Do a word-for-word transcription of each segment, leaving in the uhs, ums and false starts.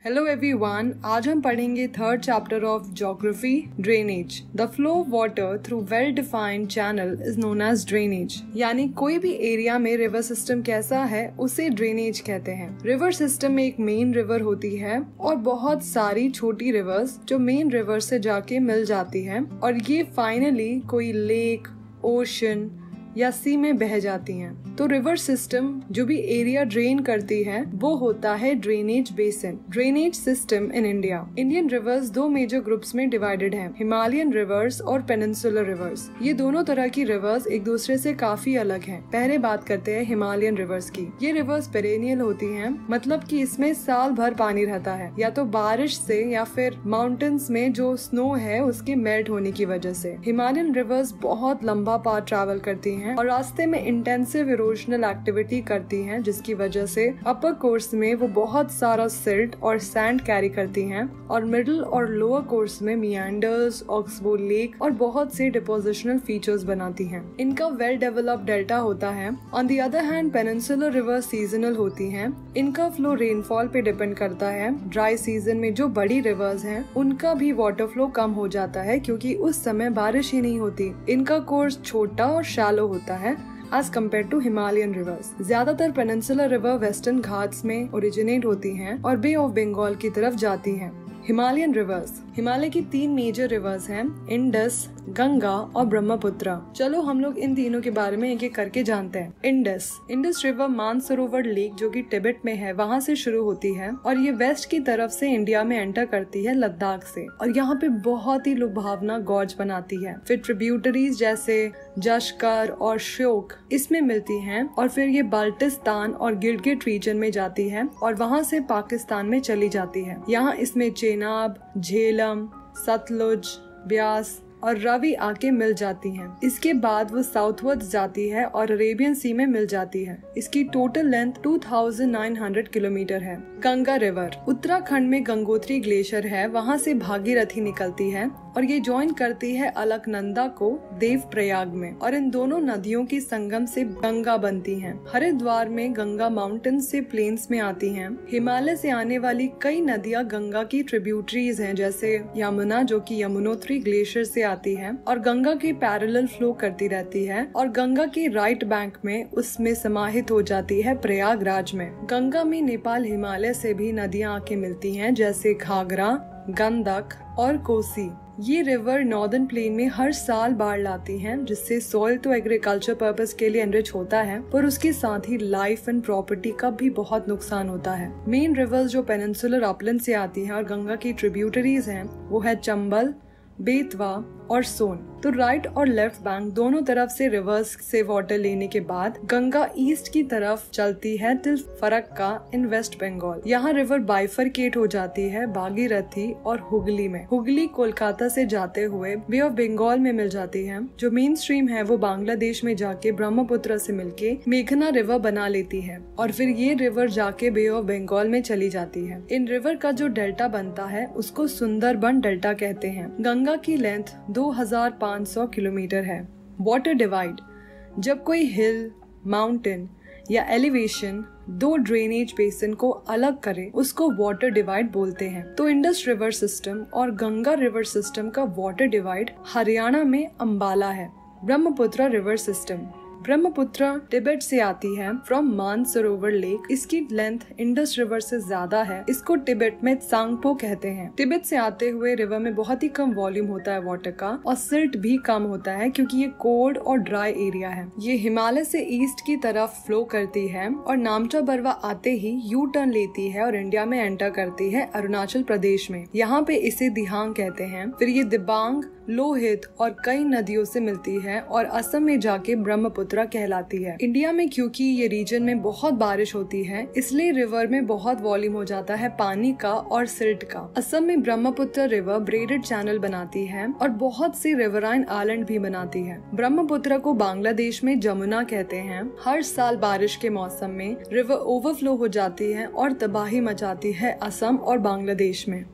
Hello everyone, आज हम पढ़ेंगे third chapter of geography, drainage. The flow of water through well defined channel is known as drainage. यानी कोई भी area में रिवर सिस्टम कैसा है उसे ड्रेनेज कहते हैं। रिवर सिस्टम में एक मेन रिवर होती है और बहुत सारी छोटी रिवर्स जो मेन रिवर से जाके मिल जाती है और ये फाइनली कोई लेक, ओशन या सी में बह जाती हैं। तो रिवर सिस्टम जो भी एरिया ड्रेन करती है वो होता है drainage basin. Drainage system in India. Indian rivers दो मेजर ग्रुप्स में डिवाइडेड हैं, हिमालयन रिवर्स और पेनिनसुलर रिवर्स। ये दोनों तरह की रिवर्स एक दूसरे से काफी अलग हैं। पहले बात करते हैं हिमालयन रिवर्स की। ये रिवर्स पेरेनियल होती हैं, मतलब कि इसमें साल भर पानी रहता है, या तो बारिश से या फिर माउंटेन्स में जो स्नो है उसके मेल्ट होने की वजह से। हिमालयन रिवर्स बहुत लंबा पाथ ट्रैवल करती हैं और रास्ते में इंटेंसिव इरोजनल एक्टिविटी करती हैं, जिसकी वजह से अपर कोर्स में वो बहुत सारा सिल्ट और सैंड कैरी करती हैं और मिडिल और लोअर कोर्स में मियांडर्स, ऑक्सबो लेक और बहुत से डिपोजिशनल फीचर्स बनाती हैं। इनका वेल डेवलप्ड डेल्टा होता है। On the other hand peninsular river seasonal होती हैं। इनका फ्लो रेनफॉल पे डिपेंड करता है। ड्राई सीजन में जो बड़ी रिवर्स हैं उनका भी वाटर फ्लो कम हो जाता है क्योंकि उस समय बारिश ही नहीं होती। इनका कोर्स छोटा और शैलो होता है as compared to Himalayan rivers। ज्यादातर पेनिनसुलर रिवर वेस्टर्न घाट्स में ओरिजिनेट होती हैं और बे ऑफ बंगाल की तरफ जाती हैं। Himalayan reverse. हिमालय की तीन मेजर रिवर्स हैं, इंडस, गंगा और ब्रह्मपुत्र। चलो हम लोग इन तीनों के बारे में एक एक करके जानते हैं। Indus. Indus river Mansarovar lake जो कि तिब्बत में है वहाँ से शुरू होती है और ये वेस्ट की तरफ से इंडिया में एंटर करती है लद्दाख से और यहाँ पे बहुत ही लुभावना गॉर्ज बनाती है। फिर ट्रिब्यूटरीज जैसे जश्कर और श्योक इसमें मिलती हैं और फिर ये बाल्टिस्तान और गिलगिट रीजन में जाती है और वहाँ से पाकिस्तान में चली जाती है। यहाँ इसमें चेनाब, झेलम, सतलुज, ब्यास और रावी आके मिल जाती हैं। इसके बाद वो साउथवर्ड जाती है और अरेबियन सी में मिल जाती है। इसकी टोटल लेंथ दो हज़ार नौ सौ किलोमीटर है। गंगा रिवर। उत्तराखंड में गंगोत्री ग्लेशियर है, वहाँ से भागीरथी निकलती है और ये ज्वाइन करती है अलकनंदा को देव प्रयाग में और इन दोनों नदियों की संगम से गंगा बनती हैं। हरिद्वार में गंगा माउंटेन से प्लेन्स में आती हैं। हिमालय से आने वाली कई नदियाँ गंगा की ट्रिब्यूटरीज हैं, जैसे यमुना जो कि यमुनोत्री ग्लेशियर से आती है और गंगा के पैरेलल फ्लो करती रहती है और गंगा के राइट बैंक में उसमें समाहित हो जाती है प्रयागराज में। गंगा में नेपाल हिमालय से भी नदियाँ आके मिलती हैं, जैसे घाघरा, गंडक और कोसी। ये रिवर नॉर्दर्न प्लेन में हर साल बाढ़ लाती हैं, जिससे सॉइल तो एग्रीकल्चर पर्पस के लिए एनरिच होता है पर उसके साथ ही लाइफ एंड प्रॉपर्टी का भी बहुत नुकसान होता है। मेन रिवर्स जो पेनिनसुलर अपलैंड से आती हैं और गंगा की ट्रिब्यूटरीज हैं वो है चंबल, बेतवा और सोन। तो राइट और लेफ्ट बैंक दोनों तरफ से रिवर्स से वाटर लेने के बाद गंगा ईस्ट की तरफ चलती है टिल फरक्का इन वेस्ट बंगाल। यहाँ रिवर बाइफरकेट हो जाती है भागीरथी और हुगली में। हुगली कोलकाता से जाते हुए बे ऑफ बंगाल में मिल जाती है। जो मेन स्ट्रीम है वो बांग्लादेश में जाके ब्रह्मपुत्र से मिलके मेघना रिवर बना लेती है और फिर ये रिवर जाके बे ऑफ बंगाल में चली जाती है। इन रिवर का जो डेल्टा बनता है उसको सुंदरबन डेल्टा कहते हैं। गंगा की लेंथ दो हज़ार पाँच सौ किलोमीटर है। Water divide. जब कोई हिल, माउंटेन या एलिवेशन दो ड्रेनेज बेसिन को अलग करे उसको वाटर डिवाइड बोलते हैं। तो इंडस रिवर सिस्टम और गंगा रिवर सिस्टम का वाटर डिवाइड हरियाणा में अंबाला है। Brahmaputra river system. Brahmaputra Tibet से आती है फ्रॉम मानसरोवर लेक। इसकी लेंथ इंडस रिवर से ज्यादा है। इसको तिब्बत में सांगपो कहते हैं। तिब्बत से आते हुए रिवर में बहुत ही कम वॉल्यूम होता है वाटर का और सिल्ट भी कम होता है क्योंकि ये कोल्ड और ड्राई एरिया है। ये हिमालय से ईस्ट की तरफ फ्लो करती है और नामचा बरवा आते ही यू टर्न लेती है और इंडिया में एंटर करती है अरुणाचल प्रदेश में। यहाँ पे इसे दिहांग कहते हैं। फिर ये दिबांग, लोहित और कई नदियों से मिलती है और असम में जाके ब्रह्मपुत्र कहलाती है। इंडिया में क्योंकि ये रीजन में बहुत बारिश होती है इसलिए रिवर में बहुत वॉल्यूम हो जाता है पानी का और सिल्ट का। असम में ब्रह्मपुत्र रिवर ब्रेडेड चैनल बनाती है और बहुत सी रिवराइन आइलैंड भी बनाती है। ब्रह्मपुत्र को बांग्लादेश में जमुना कहते हैं। हर साल बारिश के मौसम में रिवर ओवरफ्लो हो जाती है और तबाही मचाती है असम और बांग्लादेश में।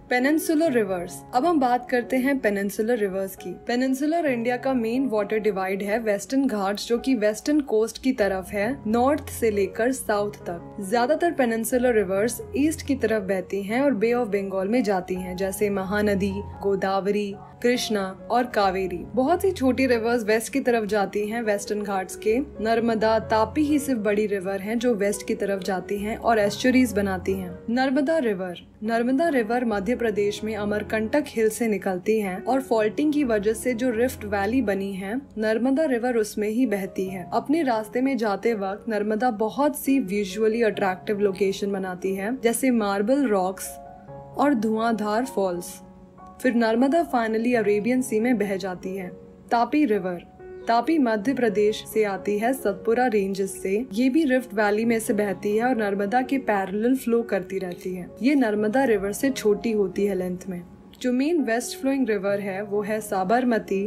Peninsular rivers. अब हम बात करते हैं पेनिनसुलर रिवर्स की। पेनिनसुलर इंडिया का मेन वाटर डिवाइड है वेस्टर्न घाट्स, जो कि वेस्टर्न कोस्ट की तरफ है, नॉर्थ से लेकर साउथ तक। ज्यादातर पेनिनसुलर रिवर्स ईस्ट की तरफ बहती हैं और बे ऑफ बंगाल में जाती हैं, जैसे महानदी, गोदावरी, कृष्णा और कावेरी। बहुत सी छोटी रिवर्स वेस्ट की तरफ जाती हैं वेस्टर्न घाट्स के। नर्मदा, तापी ही सिर्फ बड़ी रिवर हैं जो वेस्ट की तरफ जाती हैं और एस्चुरीज बनाती हैं। नर्मदा रिवर नर्मदा रिवर मध्य प्रदेश में अमरकंटक हिल से निकलती है और फॉल्टिंग की वजह से जो रिफ्ट वैली बनी है, नर्मदा रिवर उसमें ही बहती है। अपने रास्ते में जाते वक्त नर्मदा बहुत सी विजुअली अट्रैक्टिव लोकेशन बनाती है, जैसे मार्बल रॉक्स और धुआंधार फॉल्स। फिर नर्मदा फाइनली अरेबियन सी में बह जाती है। तापी रिवर तापी मध्य प्रदेश से आती है, सतपुरा रेंजेस से। ये भी रिफ्ट वैली में से बहती है और नर्मदा के पैरेलल फ्लो करती रहती है। ये नर्मदा रिवर से छोटी होती है लेंथ में। जो मेन वेस्ट फ्लोइंग रिवर है वो है साबरमती,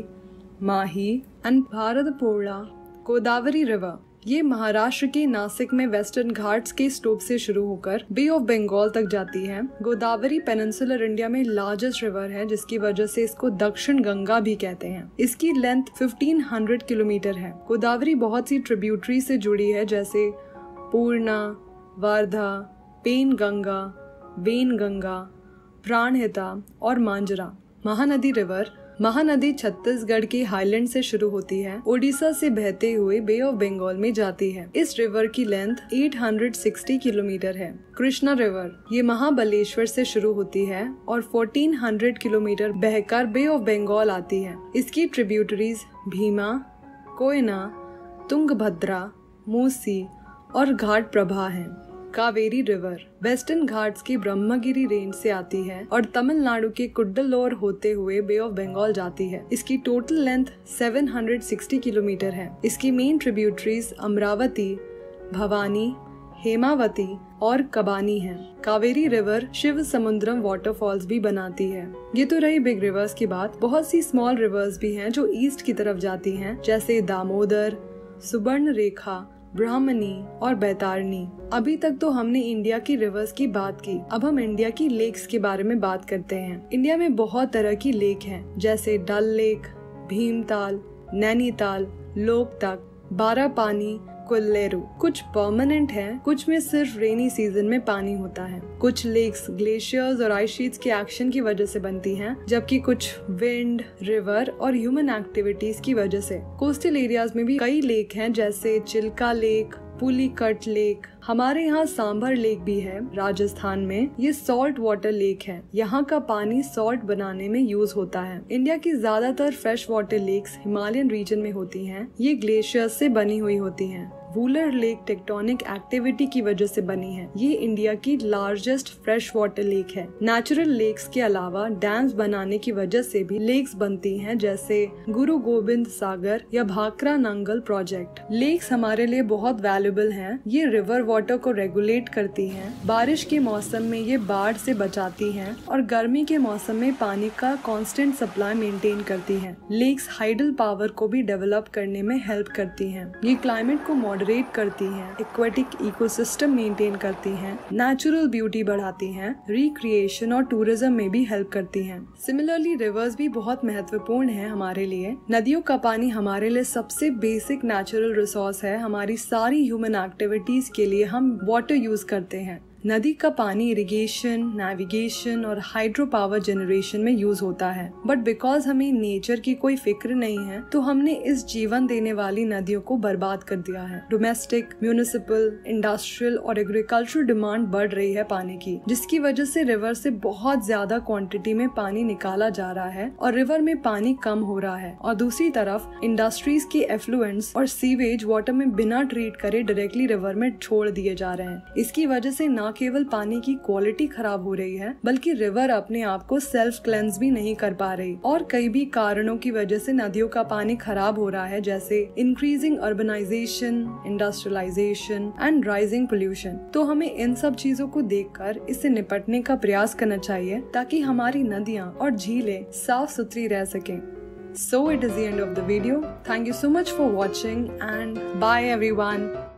माही एंड भारतपुड़ा। गोदावरी रिवर ये महाराष्ट्र के नासिक में वेस्टर्न घाट्स के स्टोप से शुरू होकर बे ऑफ बंगाल तक जाती है। गोदावरी पेनिनसुलर इंडिया में लार्जेस्ट रिवर है, जिसकी वजह से इसको दक्षिण गंगा भी कहते हैं। इसकी लेंथ पंद्रह सौ किलोमीटर है। गोदावरी बहुत सी ट्रिब्यूटरी से जुड़ी है, जैसे पूर्णा, वार्धा, पेन गंगा, वेन गंगा, प्राणहिता और मांजरा। महानदी रिवर महानदी छत्तीसगढ़ के हाईलैंड से शुरू होती है, ओडिशा से बहते हुए बे ऑफ बंगाल में जाती है। इस रिवर की लेंथ आठ सौ साठ किलोमीटर है। कृष्णा रिवर ये महाबलेश्वर से शुरू होती है और चौदह सौ किलोमीटर बहकर बे ऑफ बंगाल आती है। इसकी ट्रिब्यूटरीज भीमा, कोयना, तुंगभद्रा, मूसी और घाट प्रभा हैं। कावेरी रिवर वेस्टर्न घाट्स की ब्रह्मगिरी रेंज से आती है और तमिलनाडु के कुड्डलोर होते हुए बे ऑफ बंगाल जाती है। इसकी टोटल लेंथ सात सौ साठ किलोमीटर है। इसकी मेन ट्रिब्यूटरीज अमरावती, भवानी, हेमावती और कबानी हैं। Kaveri river Shivasamudram waterfalls भी बनाती है। ये तो रही बिग रिवर्स की बात। बहुत सी स्मॉल रिवर्स भी हैं जो ईस्ट की तरफ जाती हैं, जैसे दामोदर, सुबर्ण रेखा, ब्राह्मणी और बैतारनी। अभी तक तो हमने इंडिया की रिवर्स की बात की, अब हम इंडिया की लेक्स के बारे में बात करते हैं। इंडिया में बहुत तरह की लेक हैं, जैसे डल लेक, भीमताल, नैनीताल, लोकतक, बारापानी, कोल्लेरू। कुछ परमानेंट हैं, कुछ में सिर्फ रेनी सीजन में पानी होता है। कुछ लेक्स ग्लेशियर्स और आइस शीट्स के एक्शन की वजह से बनती हैं, जबकि कुछ विंड, रिवर और ह्यूमन एक्टिविटीज की वजह से। कोस्टल एरियाज में भी कई लेक हैं, जैसे चिल्का लेक, पुलिकट लेक। हमारे यहाँ सांभर लेक भी है राजस्थान में। ये सॉल्ट वाटर लेक है। यहाँ का पानी सॉल्ट बनाने में यूज होता है। इंडिया की ज्यादातर fresh water lakes Himalayan region में होती हैं। ये ग्लेशियर्स से बनी हुई होती हैं। वूलर लेक टेक्टोनिक एक्टिविटी की वजह से बनी है। ये इंडिया की लार्जेस्ट फ्रेश वाटर लेक है। नेचुरल लेक्स के अलावा डैम्स बनाने की वजह से भी लेक्स बनती हैं, जैसे गुरु गोबिंद सागर या भाखरा नंगल प्रोजेक्ट। लेक्स हमारे लिए बहुत वैल्यूएबल हैं। ये रिवर वाटर को रेगुलेट करती हैं। बारिश के मौसम में ये बाढ़ से बचाती हैं और गर्मी के मौसम में पानी का कांस्टेंट सप्लाई मेंटेन करती हैं। लेक्स हाइडल पावर को भी डेवलप करने में हेल्प करती हैं। ये क्लाइमेट को मॉडरेट करती हैं, एक्वेटिक इकोसिस्टम मेंटेन करती हैं, नेचुरल ब्यूटी बढ़ाती हैं, रिक्रिएशन और टूरिज्म में भी हेल्प करती हैं। सिमिलरली रिवर्स भी बहुत महत्वपूर्ण है हमारे लिए। नदियों का पानी हमारे लिए सबसे बेसिक नेचुरल रिसोर्स है। हमारी सारी ह्यूमन एक्टिविटीज के लिए हम वाटर यूज करते हैं। नदी का पानी इरिगेशन, नेविगेशन और हाइड्रो पावर जनरेशन में यूज होता है। बट बिकॉज हमें नेचर की कोई फिक्र नहीं है, तो हमने इस जीवन देने वाली नदियों को बर्बाद कर दिया है। डोमेस्टिक, म्यूनिसिपल, इंडस्ट्रियल और एग्रीकल्चरल डिमांड बढ़ रही है पानी की, जिसकी वजह से रिवर से बहुत ज्यादा क्वांटिटी में पानी निकाला जा रहा है और रिवर में पानी कम हो रहा है। और दूसरी तरफ इंडस्ट्रीज के एफ्लुएंट्स और सीवेज वाटर में बिना ट्रीट करे डायरेक्टली रिवर में छोड़ दिए जा रहे हैं। इसकी वजह से ना केवल पानी की क्वालिटी खराब हो रही है, बल्कि रिवर अपने आप को सेल्फ क्लेंस भी नहीं कर पा रही। और कई भी कारणों की वजह से नदियों का पानी खराब हो रहा है, जैसे increasing urbanisation, industrialisation and rising pollution. तो हमें इन सब चीजों को देखकर इससे निपटने का प्रयास करना चाहिए, ताकि हमारी नदियाँ और झीलें साफ सुथरी रह सकें। So it is the end of the video. Thank you so much for watching and bye everyone.